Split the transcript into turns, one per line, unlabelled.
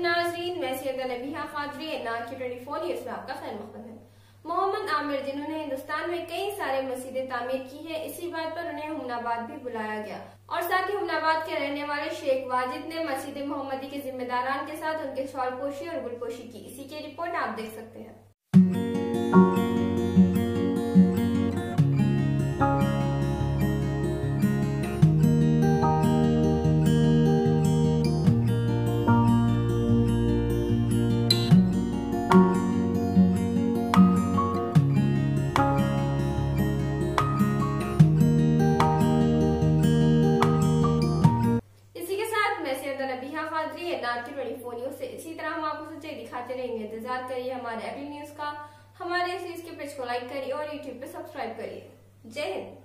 नाज़रीन, मैं सैयदा नबीहा कादरी की 24 न्यूज़ में आपका खैर मक़दम है। मोहम्मद आमिर, जिन्होंने हिंदुस्तान में कई सारे मस्जिदें तामीर की है, इसी बात पर उन्हें हुमनाबाद भी बुलाया गया और साथ ही हुमनाबाद के रहने वाले शेख वाजिद ने मस्जिद मोहम्मदी के जिम्मेदारान के साथ उनके शॉलपोशी और गुलपोशी की। इसी की रिपोर्ट आप देख सकते हैं। नबीहा कादरी की 24 न्यूज़ से इसी तरह हम आपको सच्चाई दिखाते रहेंगे। इंतजार करिए हमारे अगली न्यूज़ का। हमारे इस पेज को लाइक करिए और यूट्यूब पे सब्सक्राइब करिए। जय हिंद।